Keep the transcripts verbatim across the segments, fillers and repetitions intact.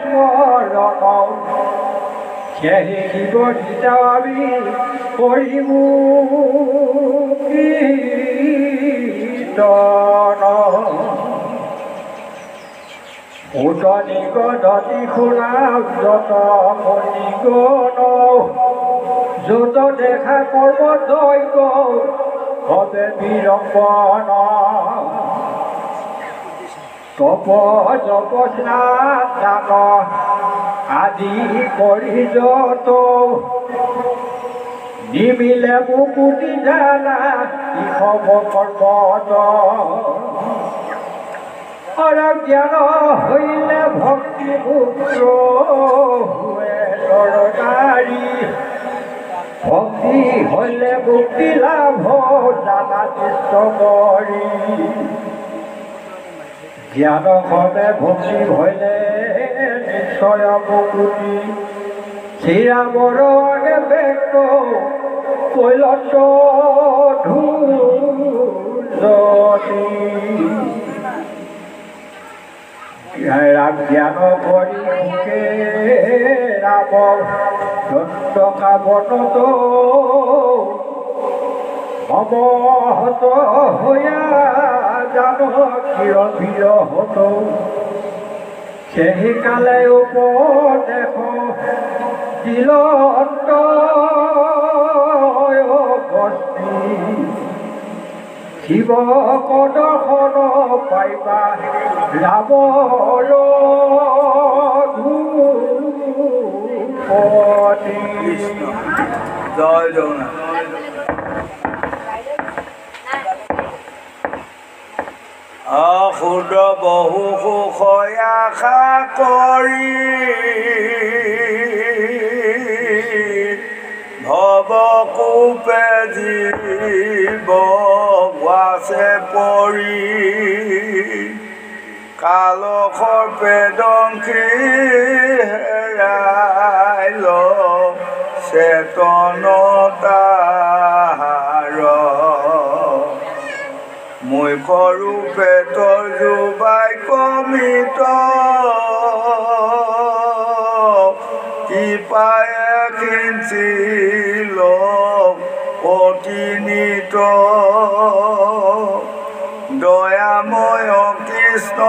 স্মৰণ সেয়ে শিৱ গীতা আমি কৰিমু কীৰ্তন উদনি গণতি শুনা যত মণিগণ যত দেখা কৰ্ম দৈব হবে বিৰম্বন তপ জপ স্নান দান আদি কৰি যত নিমিলে মুকুতি জানা ইহব পৰ্বত অজ্ঞান হইলে ভক্তি পুত্ৰ হুৱে দৰকাৰী ভক্তি হইলে মুক্তি লাভ জানা চিত্ত কৰি জ্ঞান হবে ভক্তি হইলে নিশ্চয় মুকুতি শ্ৰীৰামৰ আগে ব্যক্ত কৈলাস ধূলতি রাম জ্ঞান কৰি সুখে ৰাম দণ্ডকা বনত সমহত হইয়া জান কিয় বিৰহত সেই কালে উপদেশ দিল বস্তি শিৱ কদৰ্শন পাইবা ৰামৰ ধূপতি জয় জগন্নাথ অসুৰ বহু সুখ আশা কৰি ভৱ কূপে জীৱ আছে পৰি কাল সৰ্পে দংশী হেৰাই ল চেতনতাৰ মই কৰো পেটৰ জুবাই কমিত কৃপায়ে কিঞ্চিল অতিনিত দয়াময় কৃষ্ণ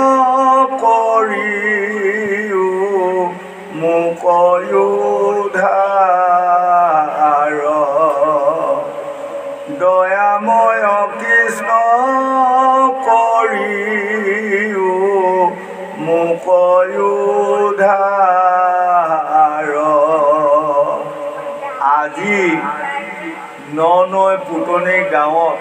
কৰিও মোক উদ্ধাৰ দয়াময় কৃষ্ণ কৰিও মোক উদ্ধাৰ আজি ন নৈ পুতনি গাঁৱত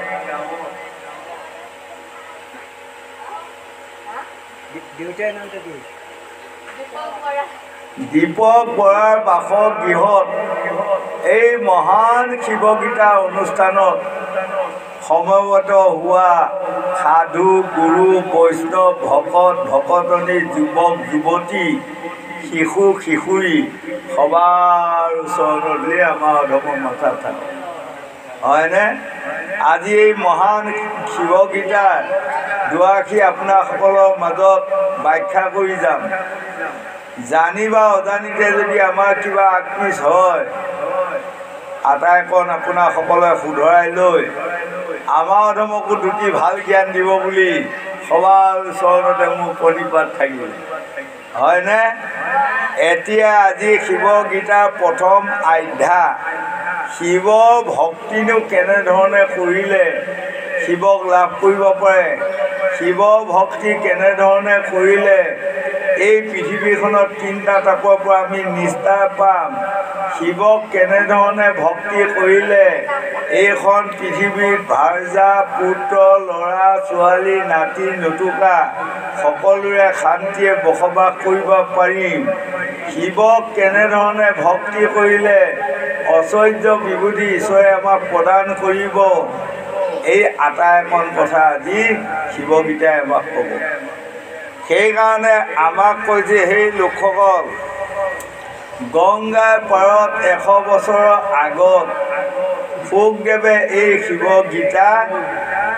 দীপক বৰাৰ বাসগৃহত এই মহান শিৱগীতা অনুষ্ঠানত সমবেত হোৱা সাধু গুৰু বৈষ্ণৱ ভকত ভকতনী যুৱক যুৱতী শিশু কিশোৰী সবার ওচৰলৈ আমাৰ অধমৰ মাথা থাকে হয়নে আজি এই মহান শিৱগীতাৰ দুআষাৰ আপোনাসকলৰ মাজত ব্যাখ্যা কৰি যাম জানি বা অজানিতে যদি আমাৰ কিবা আকৃষ্ট হয় আটাইকণ আপোনাসকলে শুধৰাই লৈ আমাৰ অধমকো দুটি ভাল জ্ঞান দিব বুলি সবার ওচৰতে মোৰ প্ৰণিপাত থাকিব হয়নে এতিয়া আজি শিৱগীতাৰ প্ৰথম অধ্যায় শিৱ ভক্তিনো কেনেধৰণে কৰিলে শিৱক লাভ কৰিব পাৰে শিৱ ভক্তি কেনেধৰণে কৰিলে এই পৃথিৱীখনত তিনিটা তাপৰ পৰা আমি নিস্তাৰ পাম শিৱক কেনেধৰণে ভক্তি কৰিলে এইখন পৃথিৱীত ভাৰ্যা পুত্ৰ ল'ৰা ছোৱালী নাতি নতুকা সকলোৰে শান্তিয়ে বসবাস কৰিব পাৰিম শিৱক কেনেধৰণে ভক্তি কৰিলে ঐশ্বৰ্য বিবুধি ঈশ্বৰে আমাক প্ৰদান কৰিব এই আটাইকণ কথা আজি শিৱগীতাই আমাক ক'ব সেইকাৰণে আমাক কৈছে সেই লোকসকল গংগাৰ পাৰত এশ বছৰৰ আগত শুকদেৱে এই শিৱগীতা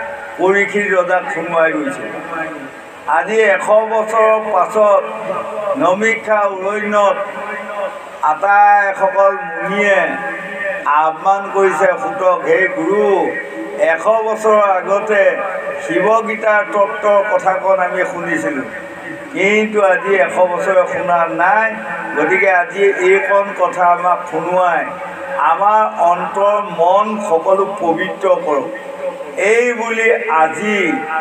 পৰীক্ষিত ৰজাক সোমোৱাই গৈছে আজি এশ বছৰৰ পাছত নমিক্ষা উৰণ্যত আটাইসকল মুনিয়ে আহ্বান কৰিছে সুতক, হে গুৰু, এশ বছৰৰ আগতে শিৱগীতাৰ তত্ত্বৰ কথাকণ আমি শুনিছিলোঁ, কিন্তু আজি এশ বছৰে শুনা নাই। গতিকে আজি এইকণ কথা আমাক শুনোৱাই আমাৰ অন্তৰ মন সকলো পবিত্ৰ কৰক, এই বুলি আজি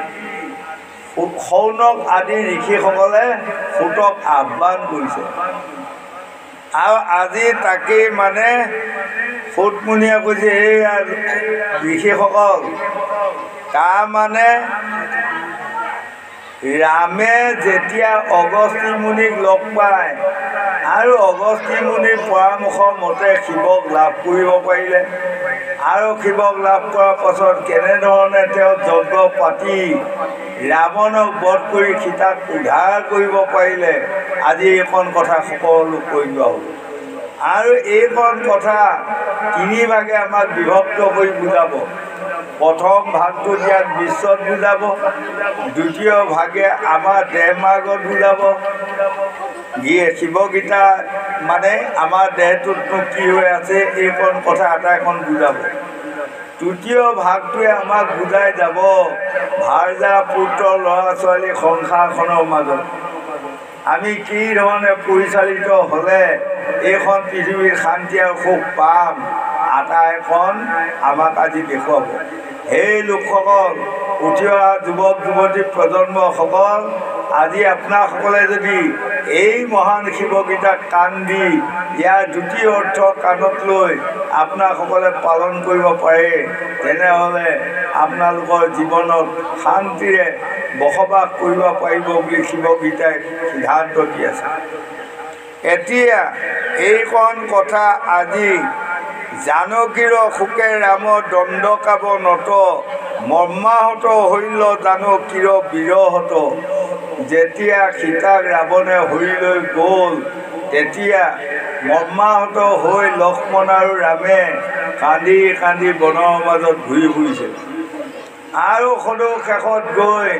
শৌনক আদি ঋষিসকলে সুতক আহ্বান কৰিছে। আৰু আজি তাকেই মানে সুতমুনিয়ে কৈছে, এই ঋষিসকল, তাৰমানে ৰামে যেতিয়া অগস্ত্যী মুনিক লগ পায় আৰু অগস্ত্যী মুনিৰ পৰামৰ্শ মতে শিৱক লাভ কৰিব পাৰিলে, আৰু শিৱক লাভ কৰাৰ পাছত কেনেধৰণে তেওঁ যজ্ঞ পাতি ৰাৱণক বধ কৰি সীতাক উদ্ধাৰ কৰিব পাৰিলে, আজি এইখন কথা সকলো কৈ যোৱা হ'ল। আৰু এইখন কথা তিনি ভাগে আমাক বিভক্ত কৰি বুজাব। প্ৰথম ভাগটো ইয়াত বিশ্বত বুজাব, দ্বিতীয় ভাগে আমাৰ দেহ মাৰ্গত বুজাব, শিৱগীতা মানে আমাৰ দেহটোতনো কি হৈ আছে এইকণ কথা আটাইখন বুজাব। তৃতীয় ভাগটোৱে আমাক বুজাই যাব ভাৰ্যা পুত্ৰ ল'ৰা ছোৱালী সংসাৰখনৰ মাজত আমি কি ধৰণে পৰিচালিত হ'লে এইখন পৃথিৱীৰ শান্তি আৰু সুখ পাম, আটাইখন আমাক আজি দেখুৱাব। সেই লোকসকল, উঠি অহা যুৱক যুৱতী প্ৰজন্মসকল, আজি আপোনাসকলে যদি এই মহান শিৱগীতাক কাণ দি ইয়াৰ দুটি অৰ্থ কাণত লৈ আপোনাসকলে পালন কৰিব পাৰে, তেনেহ'লে আপোনালোকৰ জীৱনত শান্তিৰে বসবাস কৰিব পাৰিব বুলি শিৱগীতাই সিদ্ধান্ত দি আছে। এতিয়া এইখন কথা আজি জানকীৰ শোকে ৰাম দণ্ডকাব নত, মৰ্মাহত হৈল জানকীৰ বিৰহত। যেতিয়া সীতাক ৰাৱণে হৰি লৈ গ'ল, তেতিয়া মৰ্মাহত হৈ লক্ষ্মণ আৰু ৰামে কান্দি কান্দি বনৰ মাজত ঘূৰি ফুৰিছে। আৰু সদৌ শেষত গৈ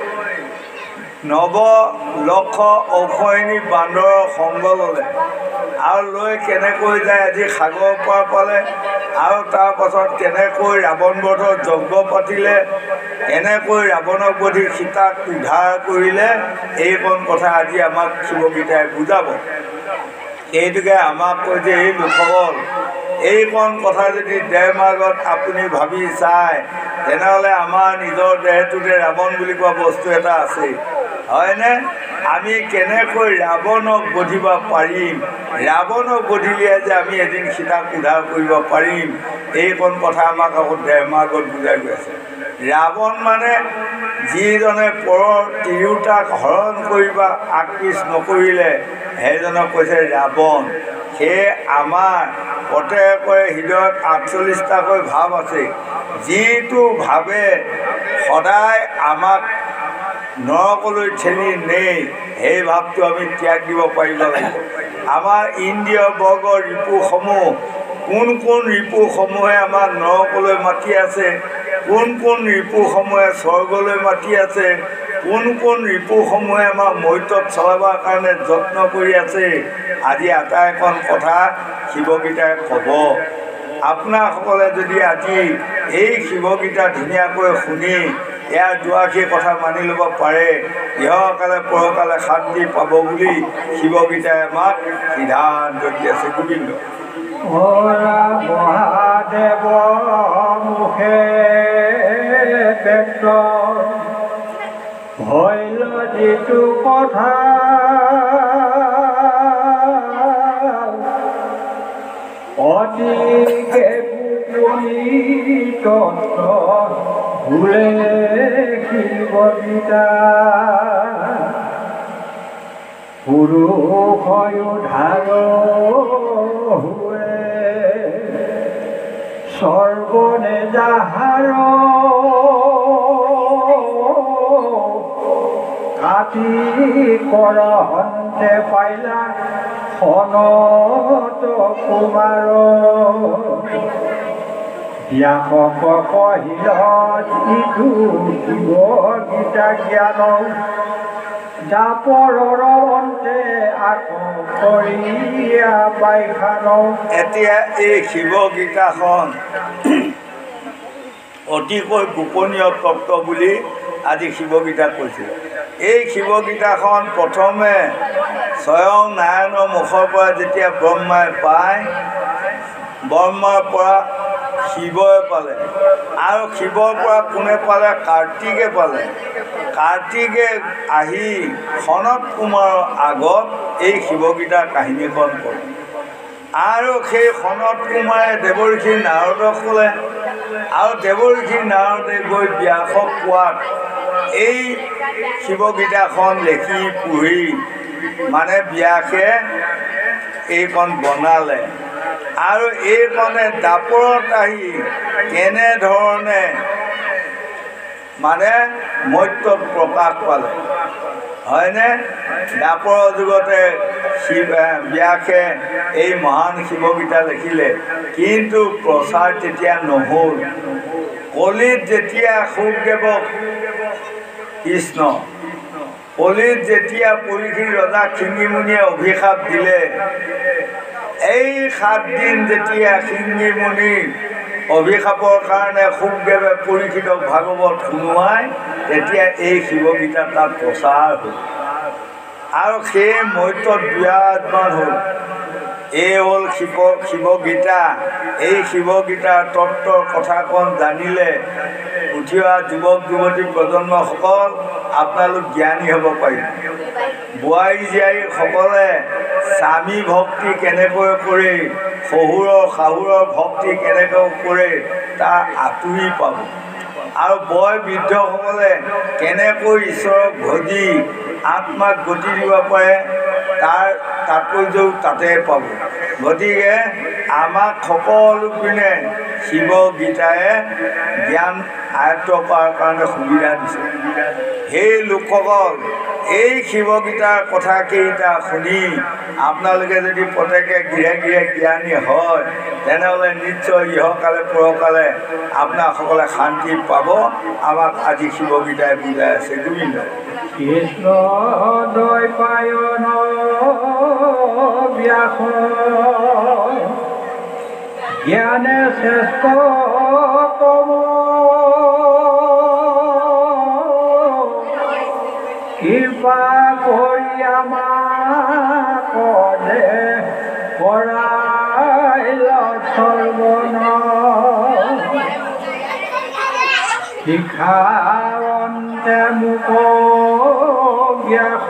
নৱ লক্ষ অক্ষয়িনী বান্দৰৰ সংগ ল'লে, আৰু লৈ কেনেকৈ যায় আজি সাগৰ পাৰ পালে, আৰু তাৰ পাছত কেনেকৈ ৰাৱণ বধৰ যজ্ঞ পাতিলে, কেনেকৈ ৰাৱণক বধি সীতাক উদ্ধাৰ কৰিলে, এইকণ কথা আজি আমাক শিৱগীতাই বুজাব। এইটোকে আমাক কৈ যে এই লোকসকল, এইকণ কথা যদি দেহ মাৰ্গত আপুনি ভাবি চায়, তেনেহ'লে আমাৰ নিজৰ দেহটোতে ৰাৱণ বুলি কোৱা বস্তু এটা আছে, হয়নে? আমি কেনেকৈ ৰাৱণক বধিব পাৰিম, ৰাৱণক বধিলে যে আমি এদিন সীতাক উদ্ধাৰ কৰিব পাৰিম, এইকণ কথা আমাক আকৌ দেহ মাৰ্গত বুজাই গৈ আছে। ৰাৱণ মানে যিজনে পৰৰ তিৰোতাক হৰণ কৰিবা আগপিছ নকৰিলে, সেইজনক কৈছে ৰাৱণ। সেয়ে আমাৰ প্ৰত্যেকৰে হৃদয়ত আঠচল্লিছটাকৈ ভাৱ আছে, যিটো ভাৱে সদায় আমাক নৰকলৈ ঠেলি নেই, সেই ভাৱটো আমি ত্যাগ দিব পাৰিব লাগিব। আমাৰ ইন্দ্ৰিয় বৰ্গৰ ৰিপুসমূহ, কোন কোন ৰিপুসমূহে আমাক নৰকলৈ মাতি আছে, কোন কোন ৰিপুসমূহে স্বৰ্গলৈ মাতি আছে, কোন কোন ৰিপুসমূহে আমাক মৰ্ত্যত চলাবৰ কাৰণে যত্ন কৰি আছে, আজি আটাইখন কথা শিৱগীতাই ক'ব। আপোনাসকলে যদি আজি এই শিৱগীতা ধুনীয়াকৈ শুনি ইয়াৰ দুআষাৰি কথা মানি ল'ব পাৰে, ইহকালে পৰকালে শান্তি পাব বুলি শিৱগীতাই আমাক সিদ্ধান্ত দি আছে। গোবিন্দ মহাদেৱ মুখে ব্যক্ত ভৈল যিটো কথা অতিকে তত্ত্ব ভুলে শিৱগীতা পুৰুষ ধাৰ হুৱে সৰ্বনে যাহাৰ কাটি কৰ হন্তে পাইলা সনত কুমাৰ ব্যাপক কহিল ইটো শিৱগীতা জ্ঞান জাপৰৰ অন্তে আকৌ কৰিয়া বাইখান এতিয়া এই শিৱ গীতাখন অতিকৈ গোপনীয় তত্ত্ব বুলি আজি শিৱ গীতাত কৈছে। এই শিৱ গীতাখন প্ৰথমে স্বয়ং নাৰায়ণৰ মুখৰ পৰা যেতিয়া ব্ৰহ্মাই পায়, ব্ৰহ্মাৰ পৰা শিৱই পালে আৰু শিৱৰ পৰা কোনে পালে? কাৰ্তিকে পালে। কাৰ্তিকে আহি সনত কুমাৰৰ আগত এই শিৱ গীতাৰ কাহিনীখন ক'লে আৰু সেই সনত কুমাৰে দেৱৰ্ষি নাৰদক ক'লে আৰু দেৱৰ্ষি নাৰদে গৈ ব্যাসক কোৱাত এই শিৱ গীতাখন লিখি পঢ়ি মানে ব্যাসে এইখন বনালে আৰু এইখনে দাপৰত আহি কেনেধৰণে মানে মৰ্ত্যত প্ৰকাশ পালে, হয়নে? দাপৰ যুগতে শিৱ ব্যাসে এই মহান শিৱ গীতা লিখিলে, কিন্তু প্ৰচাৰ তেতিয়া নহ'ল। কলিত যেতিয়া শুকদেৱক কৃষ্ণ কলিত যেতিয়া পৰীক্ষিত ৰজা শিঙিমুনিয়ে অভিশাপ দিলে, এই সাতদিন যেতিয়া শিঙিমুনি অভিশাপৰ কাৰণে শুকদেৱে পৰীক্ষিতক ভাগৱত শুনোৱাই, তেতিয়া এই শিৱ গীতা তাত প্ৰচাৰ হ'ল আৰু সেই মৰ্ত্যত বিৰাজমান হ'ল। এই হ'ল শিৱ শিৱ গীতা। এই শিৱ গীতাৰ তত্ত্বৰ কথাকণ জানিলে উঠি অহা যুৱক যুৱতী প্ৰজন্মসকল আপোনালোক জ্ঞানী হ'ব পাৰিব। বোৱাৰী জীয়াৰীসকলে স্বামী ভক্তি কেনেকৈ কৰে, শহুৰৰ শাহুৰৰ ভক্তি কেনেকৈ কৰে তাৰ আঁতৰি পাব আৰু বয় বৃদ্ধসকলে কেনেকৈ ঈশ্বৰক ভজি আত্মাক গতি দিব পাৰে তাৰ তাৎপৰ্যও তাতে পাব। গতিকে আমাক সকলো পিনে শিৱ গীতাই জ্ঞান আয়ত্ব কৰাৰ কাৰণে সুবিধা দিছে। সেই লোকসকল এই শিৱ গীতাৰ কথাকেইটা শুনি আপোনালোকে যদি প্ৰত্যেকে গৃহে গৃহে জ্ঞানী হয়, তেনেহ'লে নিশ্চয় ইহকালে পৰকালে আপোনাৰসকলে শান্তি পাব। আমাক আজি শিৱ গীতাই বুজাই আছে। গোবিন্দ কৃষ্ণ দৈপায়ন ব্যাস জ্ঞানে শ্ৰেষ্ঠ তম কৃপা কৰি আমাক দে কৰাইল সৰ্বন শিখাৰন্তে মোক ব্যাস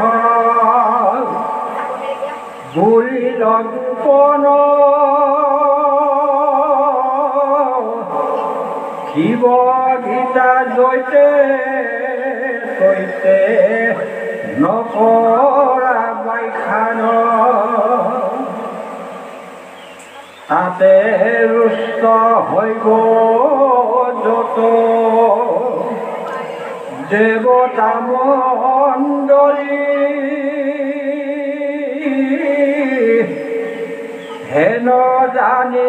বুলিল গোপন শিৱ গীতা জৈতে কৈতে নকৰা বাইখান তাতে ৰুষ্ট হৈব যত দেৱতা মণ্ডলী হেন জানি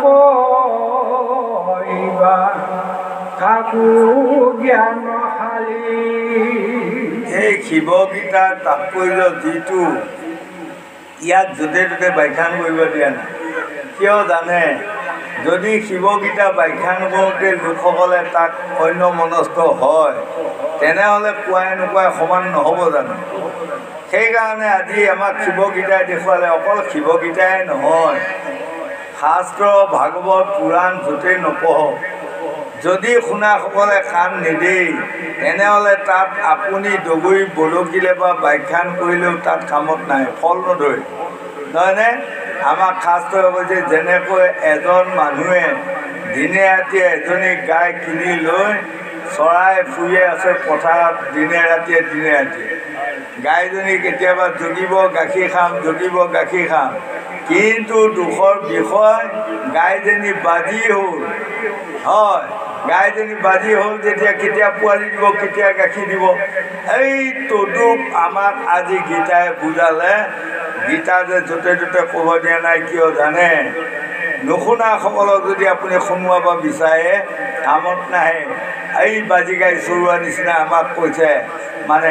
নকৰিবা কাকো জ্ঞানশালী। এই শিৱ গীতাৰ তাৎপৰ্য যিটো ইয়াক য'তে ত'তে ব্যাখ্যান কৰিব দিয়া নাই। কিয় জানে? যদি শিৱ গীতা ব্যাখ্যান কৰোঁতে লোকসকলে তাক অন্য মনস্থ হয়, তেনেহ'লে কোৱাই নোকোৱাই সমান নহ'ব জানো? সেইকাৰণে আজি আমাক শিৱ গীতাই দেখুৱালে অকল শিৱ গীতাই নহয়, শাস্ত্ৰ ভাগৱত পুৰাণ য'তেই নপঢ়ক, যদি শুনাসকলে কাণ নিদেই, তেনেহ'লে তাত আপুনি দগৰি বলকিলে বা ব্যাখ্যান কৰিলেও তাত কামত নাই, ফল নধৰে, নহয়নে? আমাক শাস্ত্ৰই কৈছে যেনেকৈ এজন মানুহে দিনে ৰাতিয়ে এজনী গাই কিনি লৈ চৰাই ফুৰি আছে পথাৰত দিনে ৰাতিয়ে দিনে ৰাতিয়ে, গাইজনী কেতিয়াবা জগিব গাখীৰ খাম জগিব গাখীৰ খাম, কিন্তু দুখৰ বিষয় গাইজনী বাজি হ'ল। হয়, গাইজনী বাজি হ'ল যেতিয়া কেতিয়া পোৱালি দিব কেতিয়া গাখীৰ দিব। এই তদুপ আমাক আজি গীতাই বুজালে। গীতা যে য'তে ত'তে ক'ব দিয়া নাই কিয় জানে? নুশুনাসকলক যদি আপুনি শুনোৱাব বিচাৰে কামত নাহে। এই বাজি গাই চৰোৱা নিচিনা আমাক কৈছে, মানে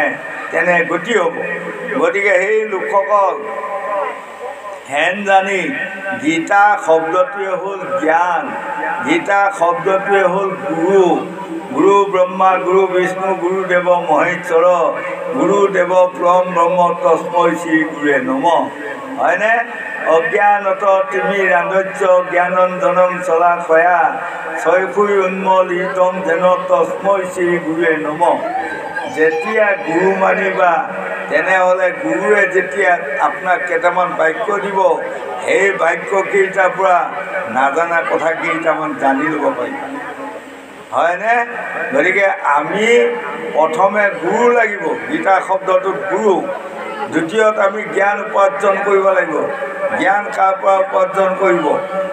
তেনে গতি হ'ব। গতিকে সেই লোকসকল হেন জানি গীতা শব্দটোৱে হ'ল জ্ঞান, গীতা শব্দটোৱে হ'ল গুৰু। গুৰু ব্ৰহ্মা গুৰু বিষ্ণু গুৰুদেৱ মহেশ্বৰ গুৰুদেৱ পৰম ব্ৰহ্ম তস্মৈ শ্ৰী গুৰুৱে নমঃ। হয়নে? অজ্ঞানত তিমিৰান্ধস্য জ্ঞানঞ্জনম শলাকয়া চক্ষুঃ উন্মীলিতম যেন তস্মৈ শ্ৰী গুৰুৱে নমঃ। যেতিয়া গুৰু মানিবা তেনেহ'লে গুৰুৱে যেতিয়া আপোনাক কেইটামান বাক্য দিব, সেই বাক্যকেইটাৰ পৰা নাজানা কথা কেইটামান জানি ল'ব পাৰিবা। হয়নে? গতিকে আমি প্ৰথমে গুৰু লাগিব, গীতা শব্দটোত গুৰু। দ্বিতীয়ত আমি জ্ঞান উপাৰ্জন কৰিব লাগিব। জ্ঞান কাৰ পৰা উপাৰ্জন কৰিব?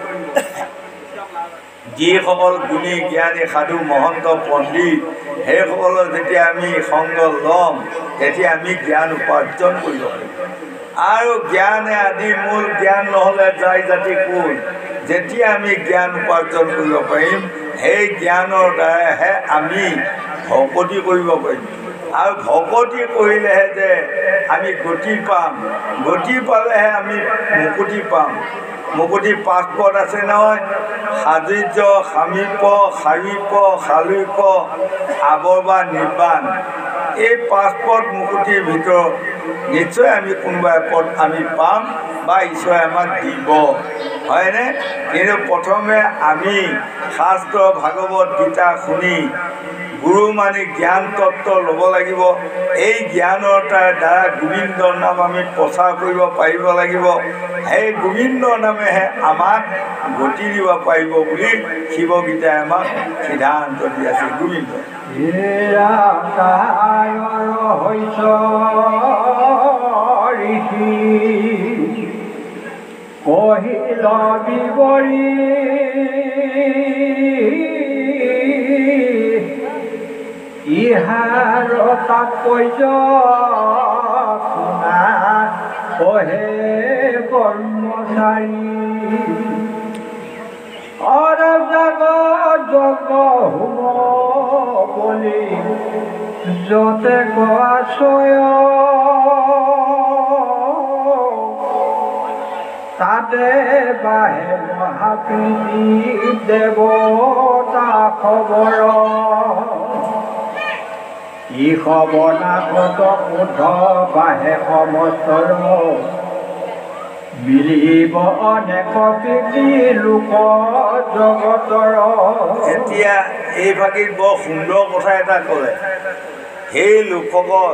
যিসকল গুণী জ্ঞানী সাধু মহন্ত পণ্ডিত সেইসকলৰ যেতিয়া আমি সংগ ল'ম তেতিয়া আমি জ্ঞান উপাৰ্জন কৰিব পাৰিম। আৰু জ্ঞানে আদি মূল, জ্ঞান নহ'লে যায় জাতি কোন। যেতিয়া আমি জ্ঞান উপাৰ্জন কৰিব পাৰিম সেই জ্ঞানৰ দ্বাৰাহে আমি ভকতি কৰিব পাৰিম। আৰু ভকতি কৰিলেহে যে আমি গতি পাম, গতি পালেহে আমি মুকুতি পাম। মুকুতি পাঁচ পদ আছে নহয়, সাযুজ্য সামীপ্য সামীপ্য সালোক্য আৱৰ বা নিৰ্বাণ। এই পাঁচ পদ মুকুতিৰ ভিতৰত নিশ্চয় আমি কোনোবা পদ আমি পাম বা ঈশ্বৰে আমাক দিব। হয়নে? কিন্তু প্ৰথমে আমি শাস্ত্ৰ ভাগৱত গীতা শুনি গুৰু মানি জ্ঞান তত্ত্ব ল'ব লাগিব। এই জ্ঞানৰ দ্বাৰা গোবিন্দৰ নাম আমি প্ৰচাৰ কৰিব পাৰিব লাগিব। সেই গোবিন্দৰ নামেহে আমাক গতি দিব পাৰিব বুলি শিৱগীতাই আমাক সিদ্ধান্ত দি আছে। গোবিন্দ কহিল বিবৰি ইহাৰ তাৎপৰ্য শুনা কহে কৰ্মচাৰী অৰজাগ যজ্ঞ হোম বুলি যতে কোৱা ছয় তাতে বাহে মহাপ্ৰীতি দেৱতা খবৰ ই সবনাশত কোধ বাহে সমস্তৰ মিলিব অনেক কীৰ্তি লোক জগতৰ। এতিয়া এই ভাগিত বৰ সুন্দৰ কথা এটা ক'লে। সেই লোকসকল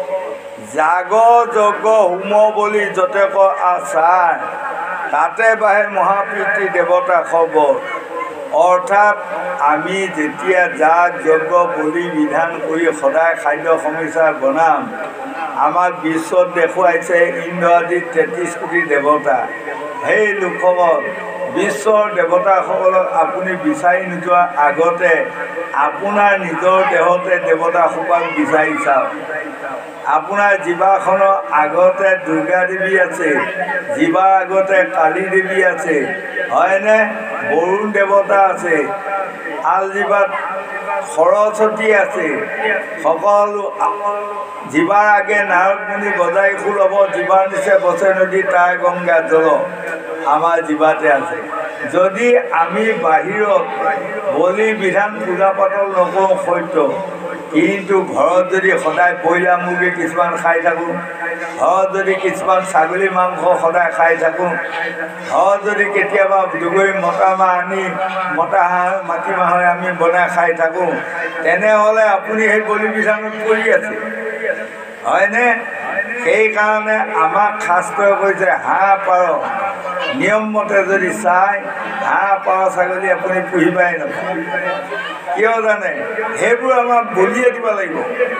যাগ যজ্ঞ হোম বুলি যতে কয় আচাৰ তাতে বাহে মহাপ্ৰীতি দেৱতা খবৰ। অৰ্থাৎ আমি যেতিয়া যাগ যজ্ঞ বলি বিধান কৰি সদায় খাদ্য সমস্যা বনাম, আমাক বিশ্বত দেখুৱাইছে ইন্দ্ৰ আদি তেত্ৰিছ কোটি দেৱতা। সেই লোকসকল বিশ্বৰ দেৱতাসকলক আপুনি বিচাৰি নোযোৱাৰ আগতে আপোনাৰ নিজৰ দেহতে দেৱতাসোপাক বিচাৰি চাওক। আপোনাৰ জিভাখনৰ আগতে দুৰ্গা দেৱী আছে, জিভাৰ আগতে কালী দেৱী আছে, হয়নে? বৰুণ দেৱতা আছে, আলজিভাত সৰস্বতী আছে। সকলো জিভাৰ আগে নাৰদমুনি বজাই খোল হ'ব, জিভাৰ নিচে বছে নদী তাৰ গংগা জল আমাৰ জিভাতে আছে। যদি আমি বাহিৰত বলি বিধান পূজা পাতল নকৰোঁ সত্য, কিন্তু ঘৰত যদি সদায় ব্ৰইলাৰ মুৰ্গী কিছুমান খাই থাকোঁ, ঘৰত যদি কিছুমান ছাগলী মাংস সদায় খাই থাকোঁ, ঘৰত যদি কেতিয়াবা দুগৰী মতা মাহ আনি মতা হাঁহ মাটিমাহৰ আমি বনাই খাই থাকোঁ, তেনেহ'লে আপুনি সেই বলি বিধানত পৰি আছে। হয়নে? সেইকাৰণে আমাক শাস্ত্ৰই কৈছে হাঁহ পাৰ নিয়মমতে যদি চাই হাঁহ পাৰ ছাগলী আপুনি পুহিবাই নাপায়। কিয় জানে? সেইবোৰ আমাক বলিয়ে দিব লাগিব।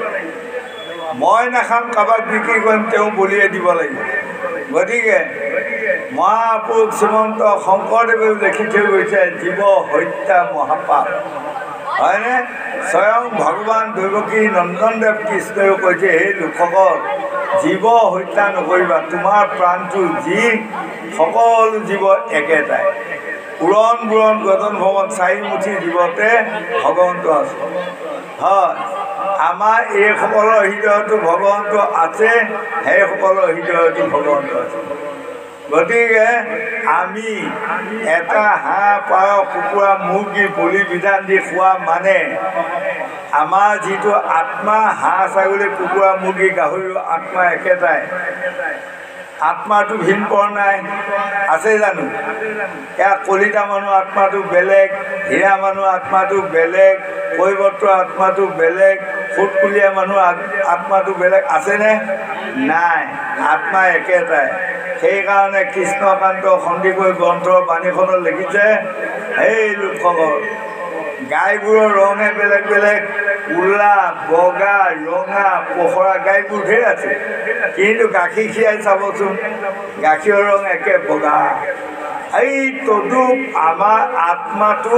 মই নাখাম, কাৰোবাক বিক্ৰী কৰিম, তেওঁ বলিয়ে দিব লাগিব। গতিকে মহাপুৰুষ শ্ৰীমন্ত শংকৰদেৱেও লিখি থৈ গৈছে জীৱ হত্যা মহাপাপ। হয়নে? স্বয়ং ভগৱান দৈৱকী নন্দনদেৱ কৃষ্ণইও কৈছে সেই লোকসকল জীৱ হত্যা নকৰিবা, তোমাৰ প্ৰাণটো যি সকলো জীৱ একেটাই। উৰণ বুৰণ গজন ভৱন চাৰিমুঠি জীৱতে ভগৱন্ত আছে। হয়, আমাৰ এইসকলৰ হৃদয়তো ভগৱন্ত আছে, সেইসকলৰ হৃদয়তো ভগৱন্ত আছে। গতিকে আমি এটা হাঁহ পাৰ কুকুৰা মুৰ্গী বলি বিধান দি খোৱা মানে আমাৰ যিটো আত্মা, হাঁহ ছাগলী কুকুৰা মুৰ্গী গাহৰিৰ আত্মা একেটাই। আত্মাটো ভিন পৰ নাই, আছে জানো? এয়া কলিতা মানুহ আত্মাটো বেলেগ, হীৰা মানুহ আত্মাটো বেলেগ, কৈবত্ৰ আত্মাটো বেলেগ, ফুটকুলীয়া মানুহ আত্মাটো বেলেগ, আছেনে? নাই, আত্মা একেটাই। সেইকাৰণে কৃষ্ণকান্ত সন্দিকৈ গ্ৰন্থৰ বাণীখনত লিখিছে, সেই লোকসকল গাইবোৰৰ ৰঙে বেলেগ বেলেগ, ক'লা, বগা, ৰঙা, পখৰা গাইবোৰ ঢেৰ আছে, কিন্তু গাখীৰ খীৰাই চাবচোন, গাখীৰৰ ৰং একে বগা। এই তদুপ আমাৰ আত্মাটো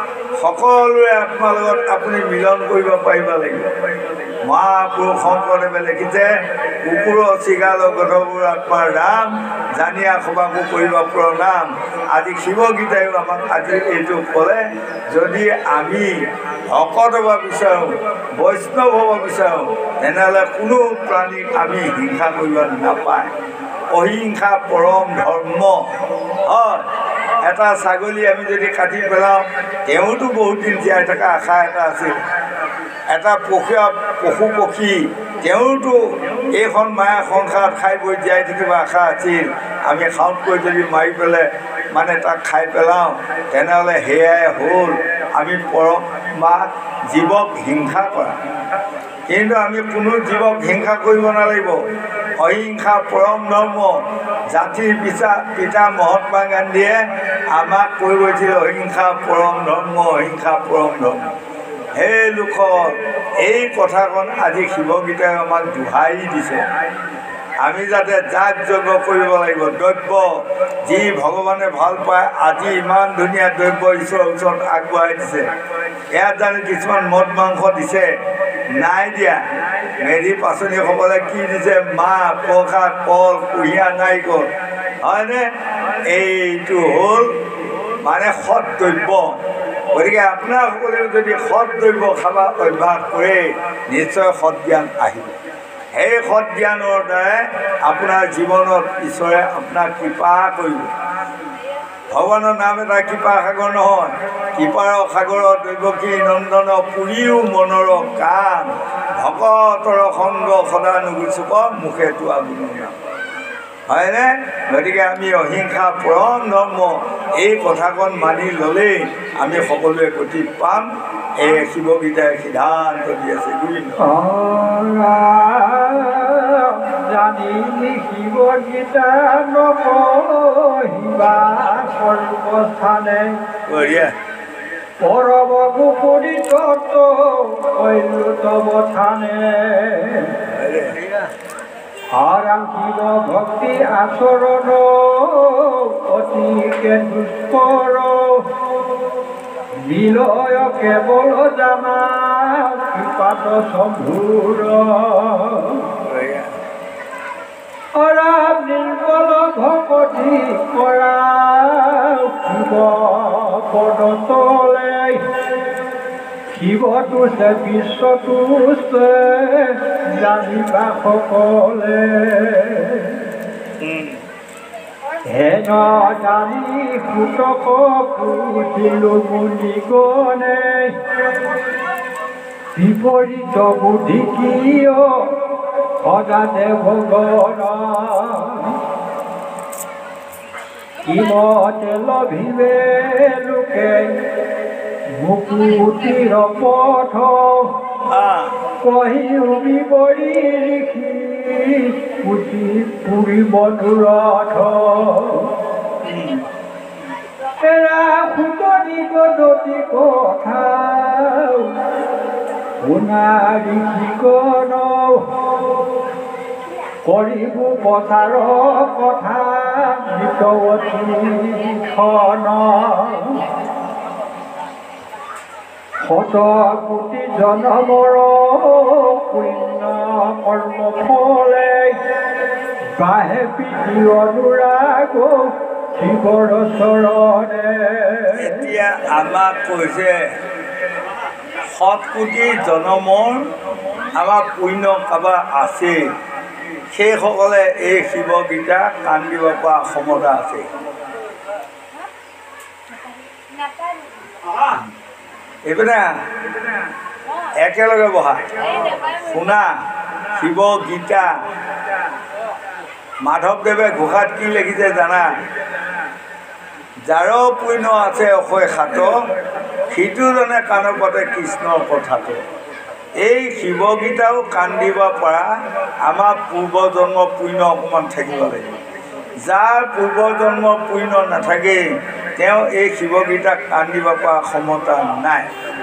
সকলোৰে আত্মাৰ লগত আপুনি মিলন কৰিব পাৰিব লাগিব। মহাপুৰুষ শংকৰদেৱে লিখিছে, কুকুৰ চিগাল গধবোৰ আত্মাৰ ৰাম, জানিয়া সবাকো কৰিব প্ৰণাম। আজি শিৱগীতায়ো আমাক আজি এইটো ক'লে, যদি আমি ভকত হ'ব বিচাৰোঁ, বৈষ্ণৱ হ'ব বিচাৰোঁ, তেনেহ'লে কোনো প্ৰাণীক আমি হিংসা কৰিব নাপায়। অহিংসা পৰম ধৰ্ম। হয়, এটা ছাগলী আমি যদি কাটি পেলাওঁ, তেওঁতো বহুত দিন জীয়াই থকা আশা এটা আছিল। এটা পশু পশু পক্ষী, তেওঁতো এইখন মায়া সংসাৰত খাই বৈ জীয়াই থাকিব আশা আছিল। আমি খাওঁতকৈ যদি মাৰি পেলাই মানে তাক খাই পেলাওঁ, তেনেহ'লে সেয়াই হ'ল আমি পৰম বা জীৱক হিংসা কৰা। কিন্তু আমি কোনো জীৱক হিংসা কৰিব নালাগিব। অহিংসা পৰম ধৰ্ম। জাতিৰ পিতা পিতা মহাত্মা গান্ধীয়ে আমাক কৈ গৈছিল, অহিংসা পৰম ধৰ্ম, অহিংসা পৰম ধৰ্ম। সেই লোকসকল, এই কথাখন আজি শিৱগীতাই আমাক দোহাৰি দিছে। আমি যাতে যাগ যজ্ঞ কৰিব লাগিব। দ্ৰব্য যি ভগৱানে ভাল পায়, আজি ইমান ধুনীয়া দ্ৰব্য ঈশ্বৰৰ ওচৰত আগবঢ়াই দিছে। ইয়াত জানি কিছুমান মদ মাংস দিছে? নাই দিয়া। মেধি পাচনিসকলে কি দিছে? মাহ, প্ৰসাদ, কল, কুঁহিয়াৰ, নাৰিকল, হয়নে? এইটো হ'ল মানে সৎ দ্ৰব্য। গতিকে আপোনাসকলেও যদি সৎ দ্ৰব্য খাব অভ্যাস কৰে, নিশ্চয় সৎ জ্ঞান আহিব। সেই সৎ জ্ঞানৰ দ্বাৰাই আপোনাৰ জীৱনত ঈশ্বৰে আপোনাক কৃপা কৰিব। ভগৱানৰ নাম এটা কৃপা সাগৰ নহয়, কৃপাৰ সাগৰৰ দৈৱকী নন্দন পুৰীও মনৰ কাম, ভকতৰ সংগ সদা নুগুচুক মুখে তোৱা গুণগান। হয়নে? গতিকে আমি অহিংসা পৰম ধৰ্ম এই কথাকণ মানি ল'লেই আমি সকলোৱে গতি পাম। এই শিৱগীতাই সিদ্ধান্ত দি আছে। গোবিন্দ জানি শিৱগীতা নকহিবা সৰ্বস্থানে, পৰম গোপৰি তত্ত্ব তব থানে। আৰাম শিৱ ভক্তি আচৰণ অতিকে দুষ্কৰ, বিলয় কেৱল জানা কৃপাত শম্ভুৰ। অৰাম নিৰ্মল ভকতি কৰা শিৱ পদ তলে, শিৱ তুষ্টে বিশ্ব তুষ্টে জানিবা সকলে। হেন জানি সুতক পুছিলো মুনি গণে, বিপৰীত বুদ্ধি কিয় সদা দেৱগণ। কিমতে লভিবে লোকে মুকুতিৰ পথ, কহি বিপৰী লিখি পুতি পুৰি মধুৰথ। এৰা সুতনি গদতি কথা শুনাৰি শিকন, কৰিব প্ৰচাৰ কথা বিতৱতী খন। শত কোটি জনমৰ পুণ্য কৰ্ম ফলে, বাহে পিতৃ অনুৰাগ শিৱৰ চৰণে। এতিয়া আমাক কৈছে শত কোটি জনমৰ আমাৰ পুণ্য কাৰোবাৰ আছে সেইসকলে এই শিৱগীতা কাণ দিব পৰা ক্ষমতা আছে। এইপিনে একেলগে বহা শুনা শিৱগীতা। মাধৱদেৱে ঘোষাত কি লিখিছে জানা? যাৰ পুণ্য আছে অক্ষয় সাত, সিটোজনে কাণৰ পাতে কৃষ্ণৰ কথাটো। এই শিৱগীতাও কাণ দিব পৰা আমাৰ পূৰ্বজন্ম পুণ্য অকণমান থাকিব লাগিব। যাৰ পূৰ্বজন্ম পুণ্য নাথাকে তেওঁ এই শিৱগীতাক কাণ দিব পৰা ক্ষমতা নাই।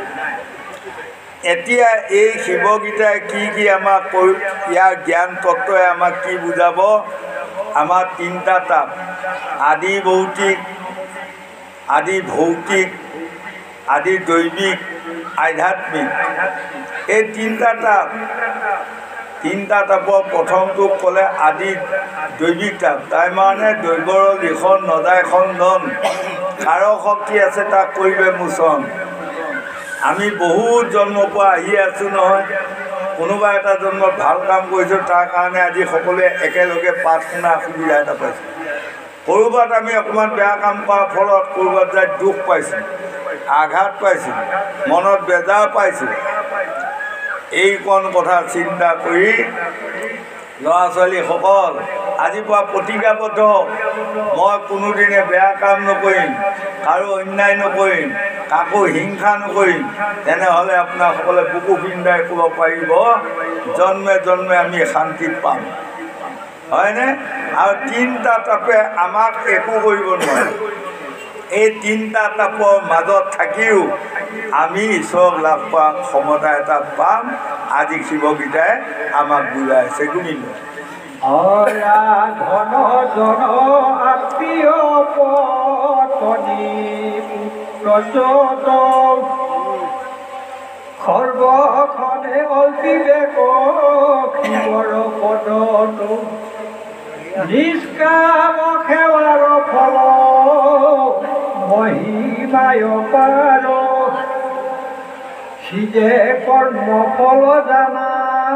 এতিয়া এই শিৱগীতাই কি কি আমাক কৈ ইয়াৰ জ্ঞান তত্ত্বই আমাক কি বুজাব? আমাৰ তিনিটা তাপ, আদি ভৌতিক, আদি ভৌতিক, আদি দৈবিক, আধ্যাত্মিক। এই তিনিটা তাপ, তিনিটা তাপৰ প্ৰথমটো ক'লে আদি দৈবিক তাপ। তাৰমানে দৈৱৰ লিখন নজায় খণ্ডন, কাৰ শক্তি আছে তাক কৰিবে মোচন। আমি বহুত জন্মৰ পৰা আহি আছোঁ নহয়। কোনোবা এটা জন্মত ভাল কাম কৰিছোঁ, তাৰ কাৰণে আজি সকলোৱে একেলগে পাঠ শুনা সুবিধা এটা পাইছোঁ। ক'ৰবাত আমি অকণমান বেয়া কাম কৰাৰ ফলত ক'ৰবাত যাই দুখ পাইছোঁ, আঘাত পাইছোঁ, মনত বেজাৰ পাইছোঁ। এইকণ কথা চিন্তা কৰি ল'ৰা ছোৱালীসকল আজিৰ পৰা প্ৰতিজ্ঞাবদ্ধ, মই কোনোদিনে বেয়া কাম নকৰিম, কাৰো অন্যায় নকৰিম, কাকো হিংসা নকৰিম। তেনেহ'লে আপোনাসকলে বুকু পিন্ধাই ক'ব পাৰিব জন্মে জন্মে আমি শান্তি পাম, হয়নে? আৰু তিনিটা তাপে আমাক একো কৰিব নোৱাৰে। এই তিনিটা তাপৰ মাজত থাকিও আমি ঈশ্বৰক লাভ কৰা ক্ষমতা এটা পাম। আজি শিৱগীতাই আমাক বুজাইছে। গুণিলো অৰা ধন জন আত্মীয় পত্নী পুত্ৰ সৰ্বখনে অল্পিবেক শিৱৰ পদটো নিষ্কাম সেৱাৰ ফল মহিমায় পাৰ সিজে কৰ্ম ফল জানা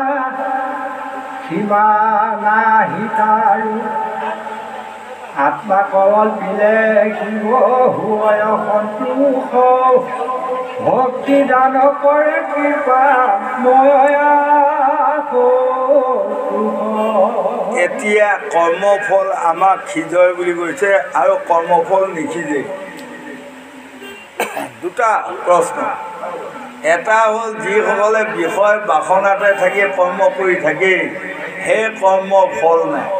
সীমা নাহি তাৰো আত্মা কল পিলে শিৱ হয় সন্তোষ ভক্তি দান কৰে কৃপা ময়া। এতিয়া কৰ্মফল আমাক সিজয় বুলি কৈছে আৰু কৰ্মফল নিসিজে। দুটা প্ৰশ্ন। এটা হ'ল যিসকলে বিষয় বাসনাতে থাকি কৰ্ম কৰি থাকে সেই কৰ্ম ফল নাই।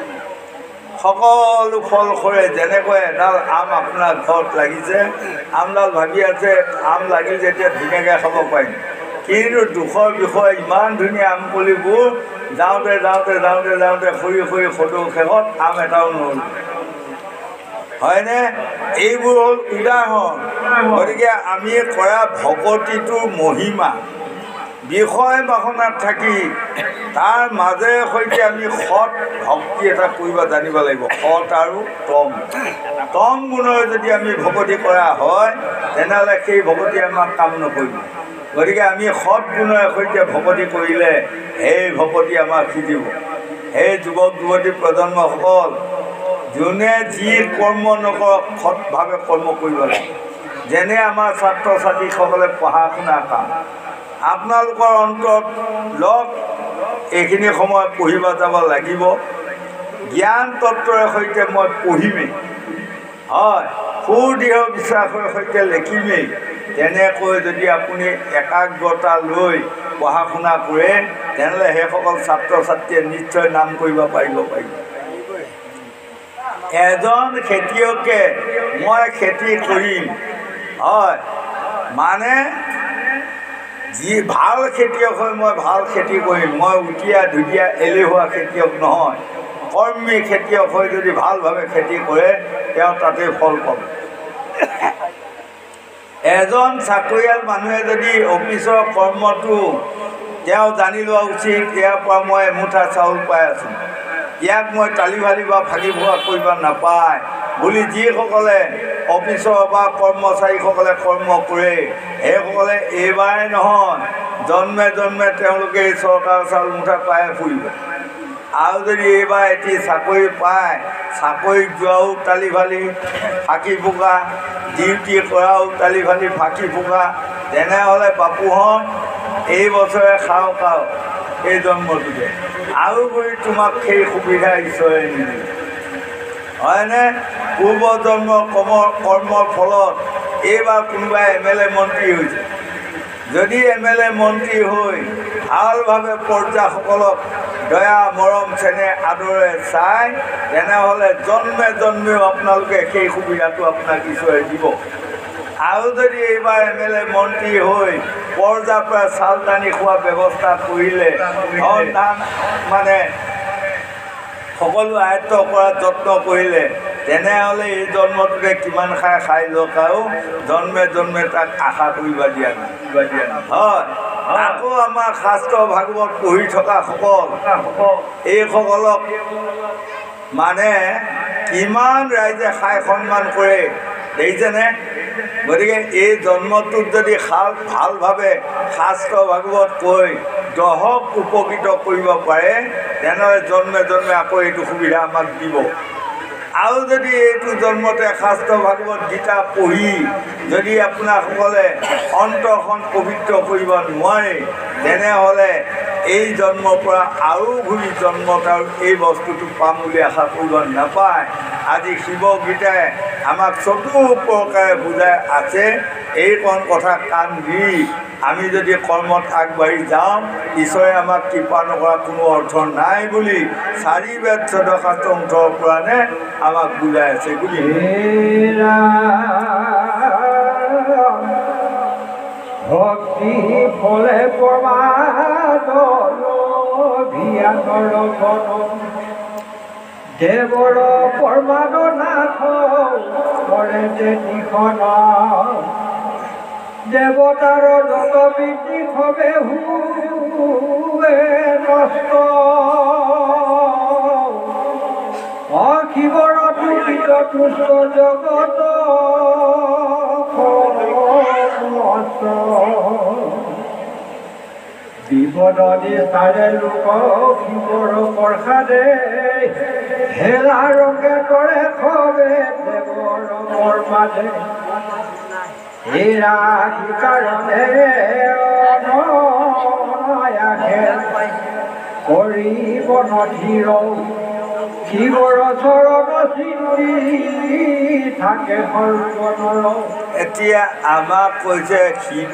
সকলো ফল সৰে। যেনেকৈ এডাল আম আপোনাৰ ঘৰত লাগিছে, আমডাল ভাবি আছে আম লাগি যেতিয়া ধুনীয়াকৈ খাব পাৰিম, কিন্তু দুখৰ বিষয় ইমান ধুনীয়া আম পুলিবোৰ যাওঁতে যাওঁতে যাওঁতে যাওঁতে সৰি সৰি সদৌ শেষত আম এটাও নহ'ল, হয়নে? এইবোৰ হ'ল উদাহৰণ। গতিকে আমি কৰা ভকতিটোৰ মহিমা বিষয় বাসনাত থাকি তাৰ মাজেৰে সৈতে আমি সৎ ভক্তি এটা কৰিব জানিব লাগিব। সৎ আৰু তম তম গুণৰে যদি আমি ভকতি কৰা হয় তেনেহ'লে সেই ভকতি আমাক কাম নকৰিব। গতিকে আমি সৎ গুণৰে সৈতে ভকতি কৰিলে সেই ভকতি আমাক সিজিব। সেই যুৱক যুৱতী প্ৰজন্মসকল যোনে যি কৰ্ম নকৰক সৎভাৱে কৰ্ম কৰিব লাগে। যেনে আমাৰ ছাত্ৰ ছাত্ৰীসকলে পঢ়া শুনা কাম, আপোনালোকৰ অন্তৰত লগ এইখিনি সময় পঢ়িব যাব লাগিব। জ্ঞান তত্ত্বৰে সৈতে মই পঢ়িমেই, হয়, সুদৃঢ় বিশ্বাসৰ সৈতে লিখিমেই। তেনেকৈ যদি আপুনি একাগ্ৰতা লৈ পঢ়া শুনা কৰে তেনেহ'লে সেইসকল ছাত্ৰ ছাত্ৰীয়ে নিশ্চয় নাম কৰিব পাৰিব পাৰিব। এজন খেতিয়কে মই খেতি কৰিম, হয়, মানে যি ভাল খেতিয়ক হয় মই ভাল খেতি কৰিম, মই উটীয়া ধুতীয়া এলেহুৱা খেতিয়ক নহয়। কৰ্মী খেতিয়ক হৈ যদি ভালভাৱে খেতি কৰে তেওঁ তাতে ফল পাব। এজন চাকৰিয়াল মানুহে যদি অফিচৰ কৰ্মটো তেওঁ জানি লোৱা উচিত, ইয়াৰ পৰা মই এমুঠা চাউল পাই আছোঁ, ইয়াক মই তালি ভালি বা ভাগি ভগা কৰিব নাপায় বুলি যিসকলে অফিচৰ বা কৰ্মচাৰীসকলে কৰ্ম কৰে সেইসকলে এইবাৰে নহয় জন্মে জন্মে তেওঁলোকে এই চৰকাৰৰ চাউল মুঠা পায়ে ফুৰিব। আৰু যদি এইবাৰ এটি চাকৰি পায়, চাকৰিত যোৱাও তালি ফালি ফাঁকি ফুকা, ডিউটি কৰাও তালি ফালি ফাঁকি ফুকা, তেনেহ'লে বাপুহঁত এই বছৰে খাওঁ খাওঁ এই জন্মটোতে আৰু কৰি তোমাক সেই সুবিধা ঈশ্বৰে নিদিয়ে, হয়নে? পূৰ্ব জন্ম কৰ্মৰ কৰ্মৰ ফলত এইবাৰ কোনোবাই এম এল এ মন্ত্ৰী হৈছে। যদি এম এল এ মন্ত্ৰী হৈ ভালভাৱে প্ৰজাসকলক দয়া মৰম চেনেহ আদৰে চাই, তেনেহ'লে জন্মে জন্মেও আপোনালোকে সেই সুবিধাটো আপোনাক ঈশ্বৰে দিব। আৰু যদি এইবাৰ এম এল এ মন্ত্ৰী হৈ প্ৰজাৰ পৰা চাউল টানি খোৱা ব্যৱস্থা কৰিলে, ধন ধান মানে সকলো আয়ত্ব কৰাৰ যত্ন কৰিলে, তেনেহ'লে এই জন্মটোকে কিমান খাই খাই লওক আৰু জন্মে জন্মে তাক আশা কৰিব দিয়া নাই। হয়, আকৌ আমাৰ শাস্ত্ৰ ভাগৱত পঢ়ি থকাসকল এইসকলক মানে কিমান ৰাইজে খাই সন্মান কৰে দেখিছেনে? গতিকে এই জন্মটোত যদি ভাল ভালভাৱে শাস্ত্ৰ ভাগৱত কৈ দহক উপকৃত কৰিব পাৰে, তেনেহ'লে জন্মে জন্মে আকৌ এইটো সুবিধা আমাক দিব। আৰু যদি এইটো জন্মতে শাস্ত্ৰ ভাগৱত গীতা পঢ়ি যদি আপোনাসকলে অন্তৰখন পবিত্ৰ কৰিব নোৱাৰে, তেনেহ'লে এই জন্মৰ পৰা আৰু ঘূৰি জন্মত আৰু এই বস্তুটো পাম বুলি আশা কৰিব নাপায়। আজি শিৱ গীতাই আমাক চতুপ্ৰকাৰে বুজাই আছে। এইকণ কথা কাণ দি আমি যদি কৰ্মত আগবাঢ়ি যাওঁ, ঈশ্বৰে আমাক কৃপা নকৰা কোনো অৰ্থ নাই বুলি চাৰি বেদ চৈধ্য শাস্ত্ৰ ওঠৰৰ পৰানে আমাক বুজাই আছে বুলি ভক্তি ফলে দেৱৰ পৰমাননাথ কৰে যেতিখন দেৱতাৰ যত বৃদ্ধি হবে হুৱে নষ্ট অশিৱৰ তুলিত তুষ্ট জগত বিপদ নিস্তাৰে লোক শিৱৰ প্ৰসাদে হেলা ৰঙে কৰে খবে দেৱৰ বৰমাদে হীৰা কাৰণে অনয়াসে কৰিব নধীৰ শিৱৰ চৰণ চিন্তি থাকে সৰ্বনৰ। এতিয়া আমাক কৈছে শিৱ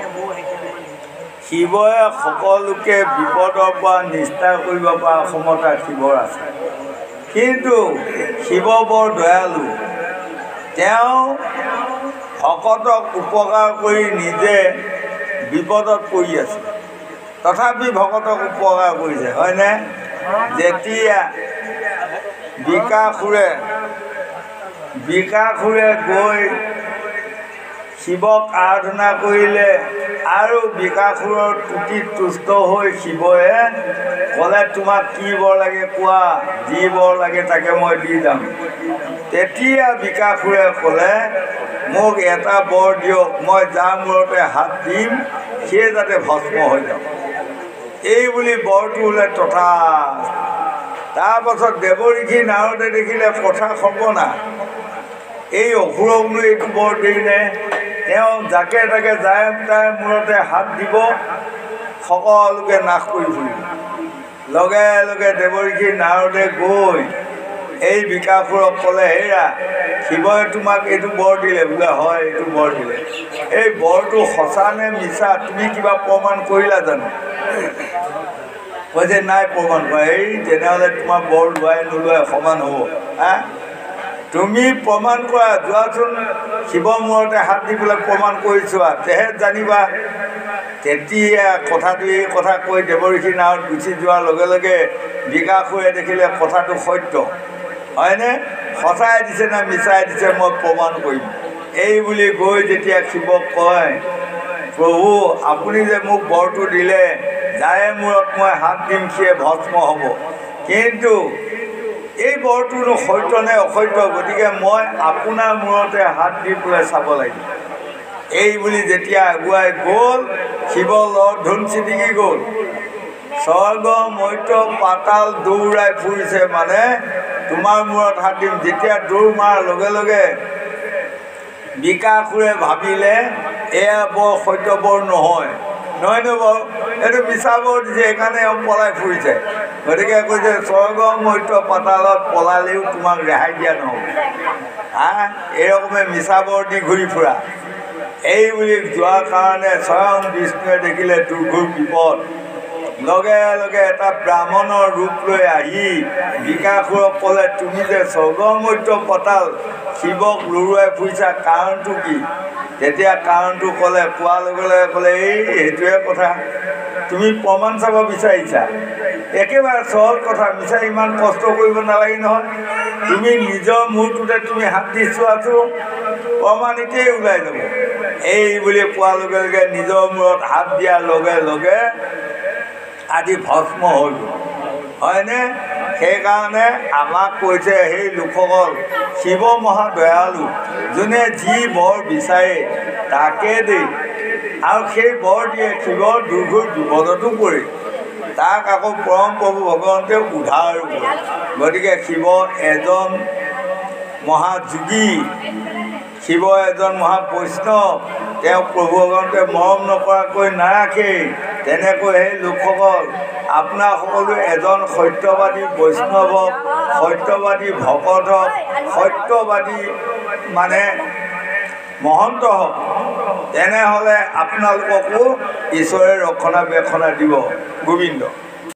শিৱই সকলোকে বিপদৰ পৰা নিস্তাৰ কৰিব পৰা ক্ষমতা শিৱৰ আছে, কিন্তু শিৱ বৰ দয়ালু। তেওঁ ভকতক উপকাৰ কৰি নিজে বিপদত পৰি আছে, তথাপি ভকতক উপকাৰ কৰিছে, হয়নে? যেতিয়া বিকাসুৰে বিকাসুৰে গৈ শিৱক আৰাধনা কৰিলে আৰু বিকাসুৰৰ তুতিত তুষ্ট হৈ শিৱই ক'লে তোমাক কি বৰ লাগে কোৱা, যি বৰ লাগে তাকে মই দি যাম। তেতিয়া বিকাসুৰে ক'লে মোক এটা বৰ দিয়ক, মই যাৰ মূৰতে হাত দিম সেয়ে যাতে ভস্ম হৈ যাওক। এই বুলি বৰটো ওলে তথা। তাৰপাছত দেৱঋষি নাৰদে দেখিলে কথা সৰ্বনা, এই অসুৰকনো এইটো বৰ দিনে, তেওঁ যাকে তাকে যায় তাই মূৰতে হাত দিব, সকলোকে নাশ কৰি ফুৰিব। লগে লগে দেৱঋষি নাৰদে গৈ এই বিকাসুৰক ক'লে, হেৰা শিৱই তোমাক এইটো বৰ দিলে বোলে। হয়, এইটো বৰ দিলে। এই বৰটো সঁচা নে মিছা তুমি কিবা প্ৰমাণ কৰিলা জানো? কৈছে নাই প্ৰমাণ কৰা। এই তেনেহ'লে তোমাৰ বৰ লোৱাই নোলোৱাই সমান হ'ব। হা, তুমি প্ৰমাণ কৰা, যোৱাচোন শিৱ মূৰতে হাত দি পেলাই প্ৰমাণ কৰি চোৱা, তেহে জানিবা। তেতিয়া কথাটো এই কথা কৈ দেৱঋষি নাৱত গুচি যোৱাৰ লগে লগে বিকাসুৰে দেখিলে কথাটো সত্য, হয়নে? সঁচাই দিছে নে মিছাই দিছে মই প্ৰমাণ কৰিম। এই বুলি গৈ যেতিয়া শিৱক কয়, প্ৰভু আপুনি যে মোক বৰটো দিলে, যাৰে মূৰত মই হাত দিম সিয়ে ভস্ম হ'ব, কিন্তু এই বৰটোনো সত্য নে অসত্য? গতিকে মই আপোনাৰ মূৰতে হাত দি পেলাই চাব লাগিব। এই বুলি যেতিয়া আগুৱাই গ'ল শিৱ লৰ ধুন ছিটিকি গ'ল স্বৰ্গ মৰ্ত্য পাতাল দৌৰাই ফুৰিছে মানে তোমাৰ মূৰত হাত দিম যেতিয়া দৌৰ মৰাৰ লগে লগে বিকাসুৰে ভাবিলে এয়া বৰ সত্যবৰ নহয় নহয় নে বাৰু এইটো মিছা বৰ দিছে সেইকাৰণে পলাই ফুৰিছে গতিকে কৈছে স্বৰ্গ মৰ্ত্য পাতালত পলালেও তোমাক ৰেহাই দিয়া নহ'ব হা এইৰকমে মিছা বৰ দি ঘূৰি ফুৰা এই বুলি যোৱাৰ কাৰণে স্বয়ং বিষ্ণুৱে দেখিলে দুৰ্ঘোৰ বিপদ লগে লগে এটা ব্ৰাহ্মণৰ ৰূপ লৈ আহি বিকাসুৰক ক'লে তুমি যে স্বৰ্গ মৰ্ত্য পাতাল শিৱক লৰুৱাই ফুৰিছা কাৰণটো কি তেতিয়া কাৰণটো ক'লে কোৱাৰ লগে লগে ক'লে এই সেইটোৱে কথা তুমি প্ৰমাণ চাব বিচাৰিছা একেবাৰে সহজ কথা মিছা ইমান কষ্ট কৰিব নালাগে নহয় তুমি নিজৰ মূৰটোতে তুমি হাত দি চোৱাটো প্ৰমাণ এতিয়াই ওলাই যাব এই বুলি কোৱাৰ লগে লগে নিজৰ মূৰত হাত দিয়াৰ লগে লগে আজি ভস্ম হৈ গ'ল হয়নে সেইকাৰণে আমাক কৈছে সেই লোকসকল শিৱ মহাদয়ালু যোনে যি বৰ বিচাৰে তাকে দেই আৰু সেই বৰ দিয়ে শিৱৰ দুৰ্ঘোৰ বিপদতো পৰে তাক আকৌ পৰম প্ৰভু ভগৱন্তে উদ্ধাৰ কৰে গতিকে শিৱ এজন মহাযোগী শিৱ এজন মহাবৈষ্ণৱ তেওঁক প্ৰভু ভগৱন্তে মৰম নকৰাকৈ নাৰাখেই তেনেকৈ সেই লোকসকল আপোনাৰ সকলো এজন সত্যবাদী বৈষ্ণৱক সত্যবাদী ভকত হওক সত্যবাদী মানে মহন্ত হওক তেনেহ'লে আপোনালোককো ঈশ্বৰে ৰক্ষণাবেক্ষণা দিব গোবিন্দ